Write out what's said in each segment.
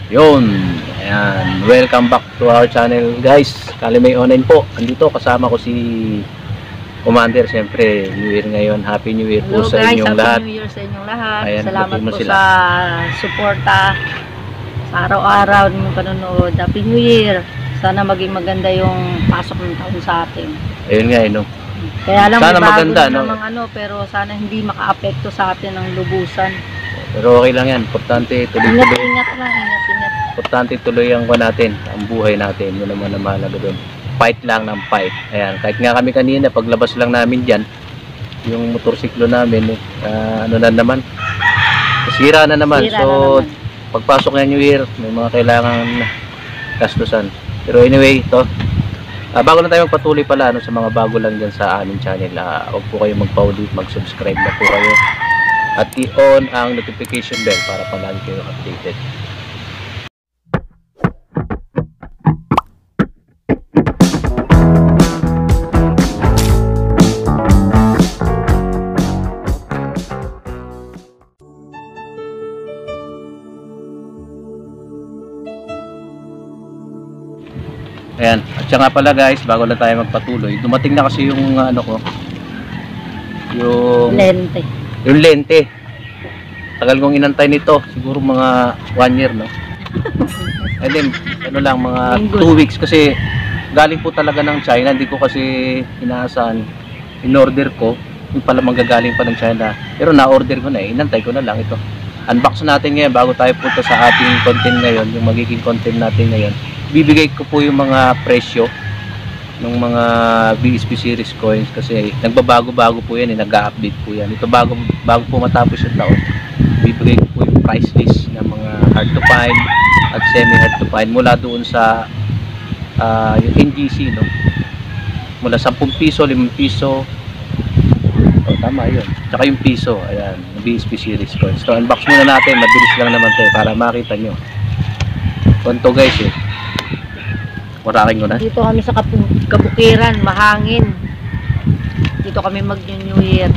Yun, ayan, welcome back to our channel guys. Kalimay Online po, andito kasama ko si Commander. Siyempre, New Year ngayon. Happy New Year po sa inyong lahat. Happy New Year sa inyong lahat. Ayan, salamat po sila sa suporta sa araw-araw ng panonood. Happy New Year. Sana maging maganda yung pasok ng taon sa atin. Ayun nga, no? Kaya lang sana may bago maganda, no? namang pero sana hindi maka-apekto sa atin ng lubusan. Pero okay lang yan. Importante, tuloy-tuloy. Ingat lang, ingat. Importante tuloy ang natin, ang buhay natin. Yun naman ang mahalaga doon. Fight lang ng fight. Ayan, kahit nga kami kanina, paglabas lang namin dyan, yung motorsiklo namin, ano na naman, sira na naman. So, pagpasok ng New Year, may mga kailangan gastusan. Pero anyway, ito, bago na tayo magpatuloy pala sa mga bago lang dyan sa aming channel, huwag po kayo magpa-ulit, mag-subscribe na po kayo at i-on ang notification bell para palagi kayo updated. Ayan, at siya nga pala guys, bago na tayo magpatuloy, dumating na kasi yung ano ko, yung lente. Tagal kong inantay nito, siguro mga 1 year, no? And then, ano lang, mga 2 weeks kasi galing po talaga ng China. Hindi ko kasi inaasahan, in-order ko, yung pala manggagaling pa ng China. Pero na-order ko na inantay ko na lang ito. Unbox natin ngayon bago tayo punta sa ating content ngayon, yung magiging content natin ngayon. Bibigay ko po yung mga presyo ng mga BSP series coins kasi nagbabago-bago po yan, nag-update po yan. Ito bago po matapos yung taon, bibigay ko po yung price list ng mga hard to find at semi hard to find mula doon sa yung NGC, no? Mula 10 piso, 5 piso, tama yun, tsaka yung piso. Ayan, BSP series coins. So unbox muna natin, mabilis lang naman tayo para makita nyo konto guys. Waraking ko na. Dito kami sa kabukiran, mahangin. Dito kami mag-New Year.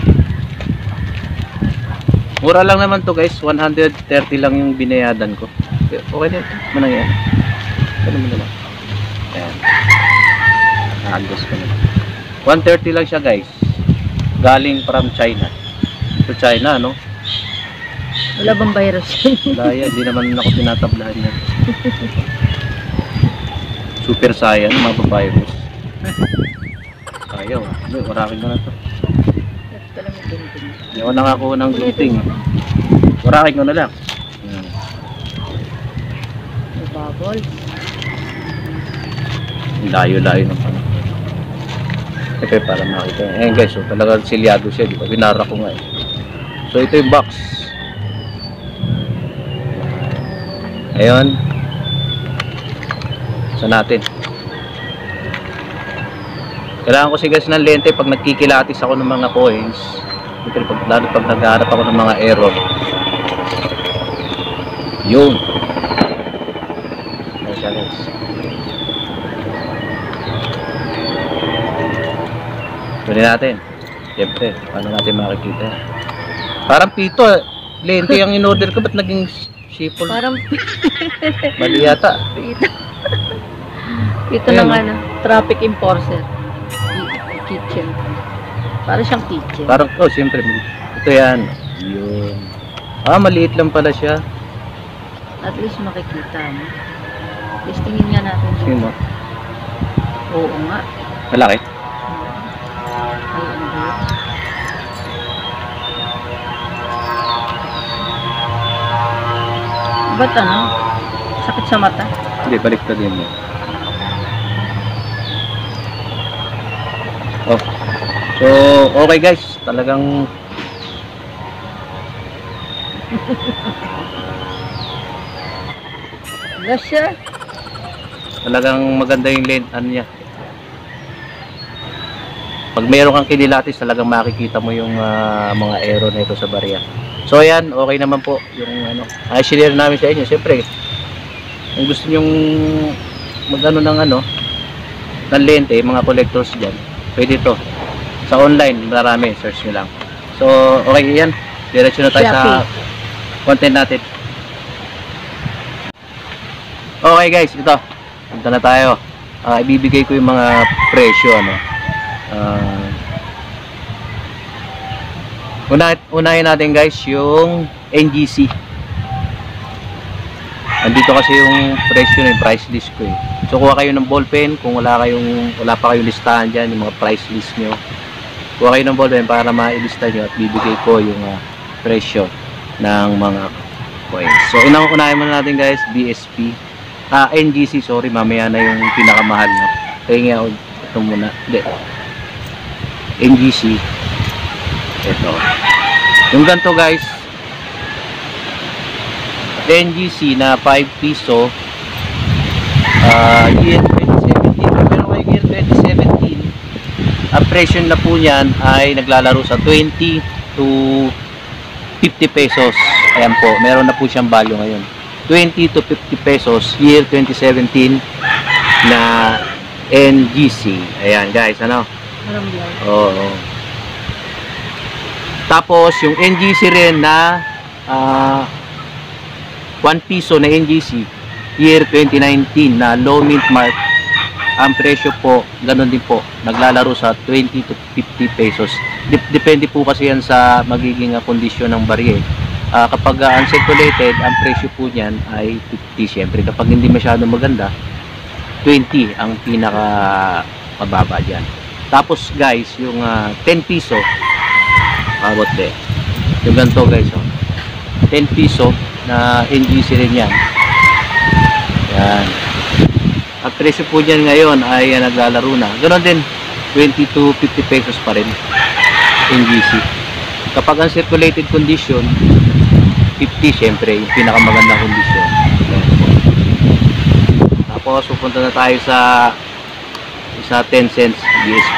Mura lang naman to guys, 130 lang yung binayadan ko. Okay na ito, manang yan. Ano mo naman? Ayan. Naagos ko na. 130 lang siya guys. Galing from China. To China, no? Wala bang virus? Wala yan, hindi naman ako tinatablahan yan. Super Saiyan, mga virus. Ayaw, waraking ko na to. Hindi ako nakakuha ng gunting. Waraking ko na lang. May bubble. Layo-layo ng panahon. Ito para makita. Ayan guys, so talagang silyado siya, di ba? Binara ko nga eh. So ito yung box. Ayun. Sa natin. Kailangan ko si guys ng lente pag nagkikilatis ako ng mga coins. Lalo pag naghahanap ako ng mga error. Yun. Ayan siya guys. Tuloy natin. Siyempre, paano natin makikita? Parang pito. Lente yung in-order ko. Ba't naging sipol? Parang mali yata. Ito ng ano, traffic enforcer. Kitchen. Parang siyang kitchen. Parang, oh, siyempre. Ito yan. Yun. Maliit lang pala siya. At least makikita mo. At least tingin nga natin. Sino? Oo nga. Malaki? Ay, ano ba yun? Ba't ano? Sakit sa mata? Hindi, baliktad din mo. Oh. So, okay guys. Talagang Lasya. talagang maganda yung lane ano niya. Pag mayroon kang kinilatis, talagang makikita mo yung mga error na ito sa barya. So ayan, okay naman po yung ano. I-share namin sa inyo. Siyempre, kung gusto nyong magano ng ano, ng lente, mga collectors dyan, pwede ito. Sa online, marami, search nyo lang. So, okay yan. Diretso na tayo sa content natin. Okay guys, ito. Punta na tayo. Ibibigay ko yung mga presyo, ano. Unahin natin guys yung NGC. Andito kasi yung presyo, yung price list ko eh. So kuha kayo ng ballpen kung wala pa kayong listahan dyan, yung mga price list nyo. Kuha kayo ng ballpen para mailista nyo at bibigay ko yung presyo ng mga coins. So unahin muna natin guys, BSP. NGC, sorry, mamaya na yung pinakamahal, no? Kaya nga, ito muna. Hindi. NGC. Ito. Yung ganito guys, NGC na 5 piso, year 2017. Meron kayo year 2017. Ang presyo na po niyan ay naglalaro sa 20 to 50 pesos. Ayan po, meron na po siyang value ngayon. 20 to 50 pesos, year 2017 na NGC. Ayan guys, ano? Oo. Tapos, yung NGC rin na 1 piso na NGC year 2019 na low mint mark, ang presyo po ganun din po, naglalaro sa 20 to 50 pesos. Depende po kasi yan sa magiging kondisyon ng barya. Kapag uncirculated, ang presyo po niyan ay 50. Syempre kapag hindi masyado maganda, 20 ang pinaka mababa dyan. Tapos guys, yung 10 piso abot yung ganito guys, 10 piso na NGC rin yan. Yan. Ang presyo po dyan ngayon ay naglalaro na. Ganon din, 20 to 50 pesos pa rin NGC. Kapag ang circulated condition, 50 syempre, yung pinakamagandang kondisyon. Tapos pupunta na tayo sa 10 cents BSP.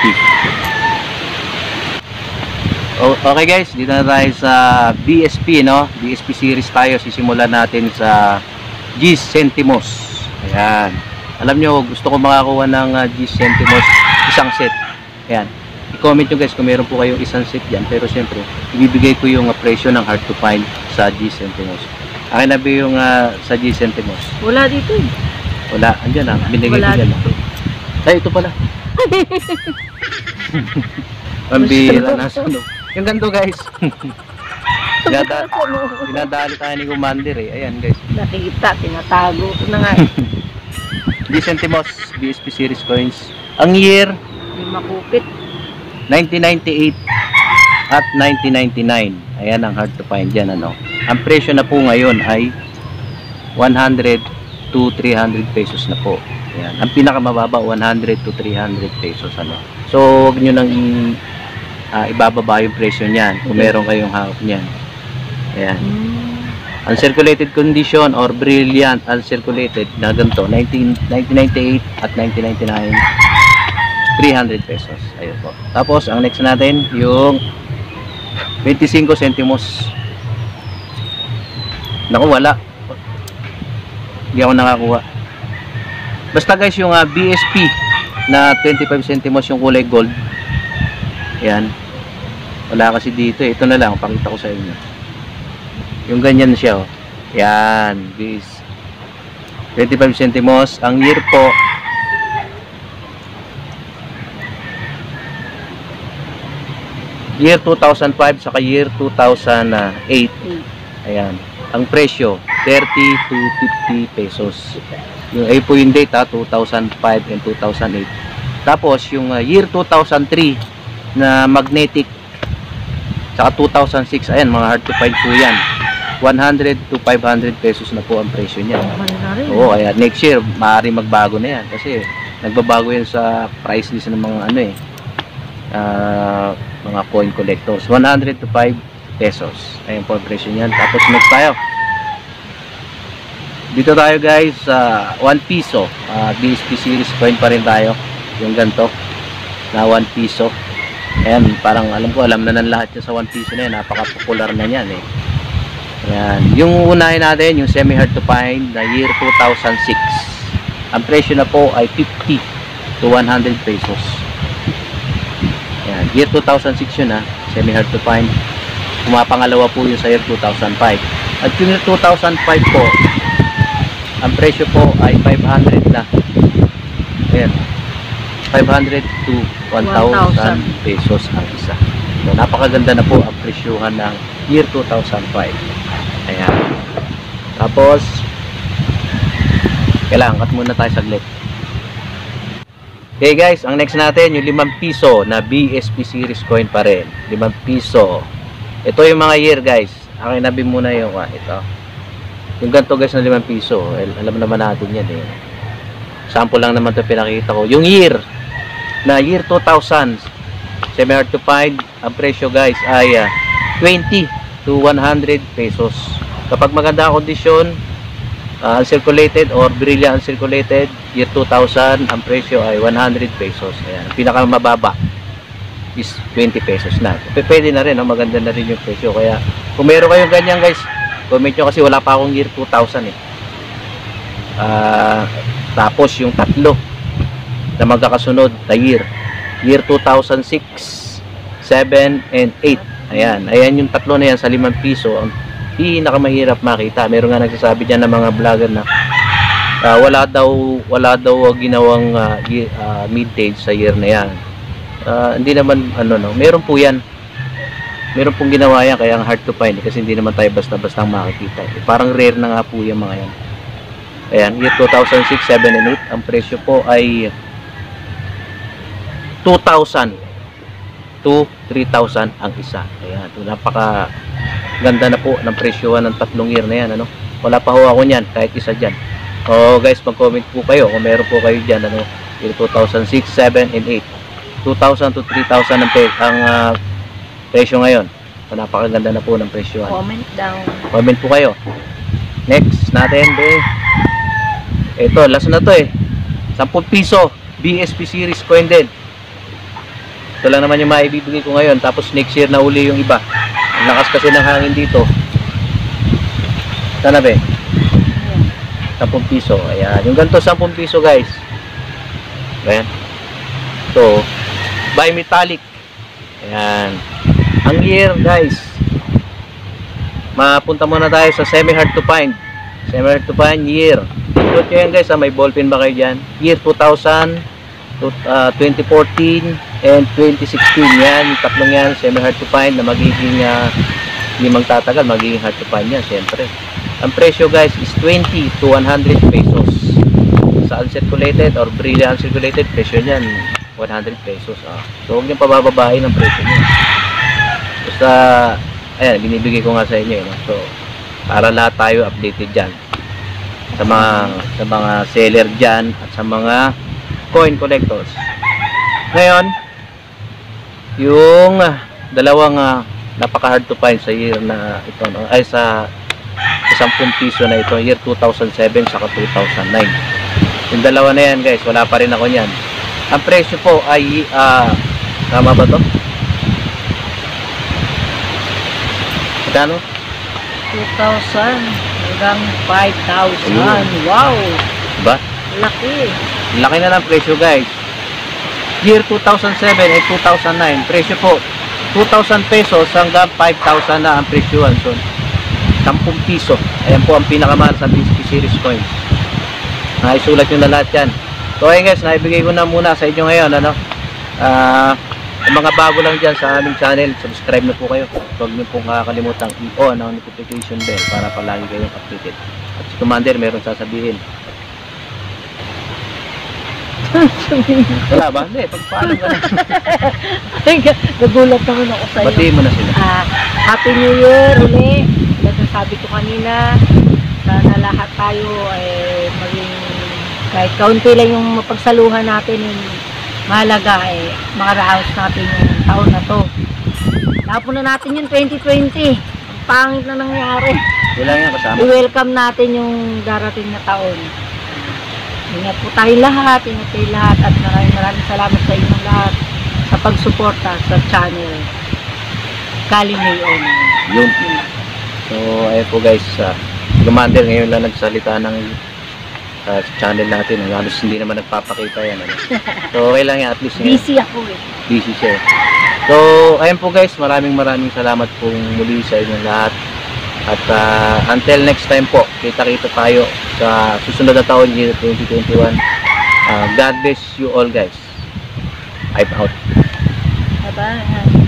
Okay guys, dito na tayo sa BSP, no? BSP series tayo. Sisimulan natin sa Gis Centimos. Ayan. Alam nyo, gusto ko makakuha ng Gis Centimos isang set. Ayan. I-comment nyo guys kung meron po kayong isang set dyan. Pero siyempre, ibibigay ko yung presyo ng hard to find sa Gis Centimos. Akin na ba yung sa Gis Centimos? Wala dito eh. Wala. Andyan na. Binigay ko dyan. Ay, ito pala. Pambira na sunog. Yung ganito guys. Dinadali tayo ni Commander eh. Ayan guys. Nakikita, tinatago ko na nga. Gis Centimos BSP series coins. Ang year Yung makupit. 1998 at 1999. Ayan ang hard to find dyan, ano. Ang presyo na po ngayon ay 100 to 300 pesos na po. Ayan. Ang pinakamababa 100 to 300 pesos, ano. So huwag nyo nang ibababa yung presyo niyan kung meron kayong hawak niyan. Ayan. Uncirculated condition or brilliant uncirculated na ganito, 1998 at 1999, 300 pesos. Ayun po. Tapos ang next natin yung 25 centimos. Naku, wala. Hindi ako nakakuha. Basta guys, yung BSP na 25 centimos yung kulay gold. Ayan. Wala kasi dito eh. Ito na lang, pakita ko sa inyo. Yung ganyan siya, oh. Yan, this 25 centimos. Ang year po year 2005 saka year 2008. Ayan. Ang presyo 30 to 50 pesos. Yung ay po yung date 2005 and 2008. Tapos yung year 2003 na magnetic saka 2006, ayan, mga hard to find po yan. 100 to 500 pesos na po ang presyo niya. Oo, ayan, next year maaaring magbago na yan kasi nagbabago yan sa price list ng mga ano eh, mga coin collectors. 100 to 5 pesos, ayan po ang presyo niyan. Tapos next tayo, dito tayo guys sa 1 piso BSP series coin pa rin tayo, yung ganito na 1 piso. Ayan, parang alam na ng lahat yung sa 1 piso na yan, napaka-popular na yan eh. Ayan, yung unahin natin yung semi hard to find na year 2006. Ang presyo na po ay 50 to 100 pesos. Ayan, year 2006 yun, semi hard to find. Pumapangalawa po yung sa year 2005. At yung year 2005 po, ang Ang presyo po ay 500 na. Ayan. 500 to 1,000 pesos ang isa. So, napakaganda na po ang presyuhan ng year 2005. Ayan. Tapos, kailangan cut muna tayo saglit. Okay guys, ang next natin yung 5 piso na BSP series coin pa rin. 5 piso. Ito yung mga year guys. Akin nabi muna yung ito. Yung ganito guys na 5 piso. Well, alam naman natin yan eh. Sample lang naman ito pinakita ko. Yung year na year 2000, semi-hard to find. Ang presyo guys ay 20 to 100 pesos. Kapag maganda ang kondisyon, uncirculated or brilliant uncirculated, year 2000, ang presyo ay 100 pesos. Ayan. Pinakamababa is 20 pesos na. Pwede na rin, no? Maganda na rin yung presyo. Kaya kung meron kayong ganyan guys, comment nyo kasi wala pa akong year 2000 eh. Tapos yung tatlo na magkakasunod na year 2006, 7, and 8. Ayan yung tatlo na yan sa 5 piso. Ang pinakamahirap makita. Meron nga nagsasabi dyan ng mga vlogger na wala daw ginawang mid-age sa year na yan. Hindi naman meron po yan. Meron pong ginawa yan, kaya hard to find kasi hindi naman tayo basta-basta makikita. Parang rare na nga po yung mga yan. Ayan, year 2006, 7, and 8. Ang presyo po ay 2,000 to 3,000 ang isa. Ayan, napaka ganda na po ng presyohan ng tatlong year na yan. Wala pa ho ako niyan, kahit isa dyan. Guys, mag-comment po kayo kung meron po kayo dyan. Year 2006, 7, and 8. 2,000 to 3,000 ang presyo ngayon. Napakaganda na po ng presyohan. Comment down. Comment po kayo. Next natin, ito, last na to eh. 10 piso, BSP series coin din. Ito lang naman yung maibibigay ko ngayon. Tapos next year na uli yung iba. Ang lakas kasi ng hangin dito. Sana be? 10 piso. Ayan. Yung ganito 10 piso guys. Ayan. So, bimetallic. Ayan. Ang year guys. Mapunta muna tayo sa semi-hard to find. Semi-hard to find year. Ito yan guys. May ballpen ba kayo dyan? Year 2000. 2014 and 2016 yan, yung tatlong yan semi-hard to find na magiging hindi magtatagal, magiging hard to find yan syempre. Ang presyo guys is 20 to 100 pesos sa uncirculated or brilliant uncirculated, presyo nyan 100 pesos. So huwag nyo pabababain ang presyo nyo, basta ayan, binibigay ko nga sa inyo so para lahat tayo updated dyan sa mga seller dyan at sa mga coin collectors. Ngayon, yung dalawang napaka hard to find sa year na ito ay sa 10 piso na ito, year 2007 saka 2009. Yung dalawa na yan guys, wala pa rin ako niyan. Ang presyo po ay tama ba to? Magkano? 2,000 hanggang 5,000. Wow! Ba? Laki. Laki na ng presyo guys. Year 2007 ay 2009. Presyo po 2,000 pesos hanggang 5,000 na ang presyohan. So 10 piso. Ayan po ang pinakamahal sa BSP series coins. Naisulat nyo na lahat yan. So ayun guys, naibigay ko na muna sa inyo ngayon. Yung mga bago lang dyan sa aming channel, subscribe na po kayo. Huwag nyo pong kakalimutan i-on ang notification bell para palagi kayong updated. At si Commander meron sasabihin. Wala ba? Hindi, pagpaalam ka na. Nagulat naman ako sa'yo. Batiin mo na sila. Happy New Year uli. Sabi ko kanina, sana lahat tayo maging kahit kaunti lang yung mapagsaluhan natin, yung mahalaga makaraos natin yung taon na to. Tapos na natin yung 2020. Ang pangit na nangyari. Ilang yan kasama? I-welcome natin yung darating na taon. Ingat po tayo lahat, at maraming salamat sa inyong lahat sa pagsuporta sa channel Kalimayon. Yun. So, ayun po guys, Commander ngayon lang nagsalita ng channel natin. Halos hindi naman nagpapakita yan. So, okay lang yan, at least busy ako busy siya. So, ayun po guys, maraming salamat po muli sa inyong lahat. At until next time po, kita-kita tayo sa susunod na taon, year 2021. God bless you all guys. I'm out. Bye-bye.